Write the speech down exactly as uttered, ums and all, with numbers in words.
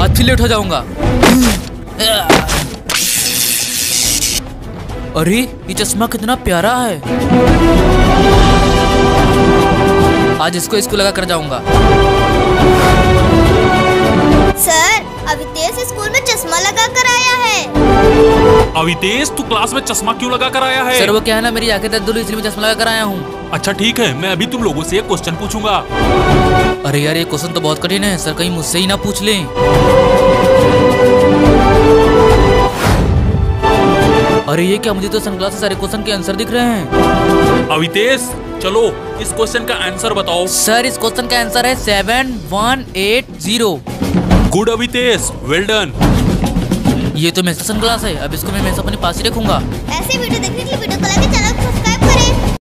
बाद फिर लेट हो जाऊंगा। अरे ये चश्मा कितना प्यारा है। आज इसको स्कूल लगा कर जाऊंगा। सर, अवितेश स्कूल में चश्मा लगा कर आया है। अवितेश, तू क्लास में चश्मा क्यों लगा कर आया है? सर वो क्या है ना, मेरी आंखें दर्द हो रही, इसलिए मैं चश्मा लगा कर आया हूँ। अच्छा ठीक है, मैं अभी तुम लोगों से एक क्वेश्चन पूछूंगा। अरे यार ये क्वेश्चन तो बहुत कठिन है सर, कहीं मुझसे ही ना पूछ लें। अरे ये क्या, मुझे तो सनग्लास से सारे क्वेश्चन के आंसर दिख रहे हैं। अवितेश चलो इस क्वेश्चन का आंसर बताओ। सर इस क्वेश्चन का आंसर है seven one eight zero. Good Avitesh, well done. ये तो मेरा सनग्लास है, अब इसको मैं हमेशा अपने पास ही रखूंगा। ऐसे वीडियो देखने के लिए वीडियो को लाइक, चैनल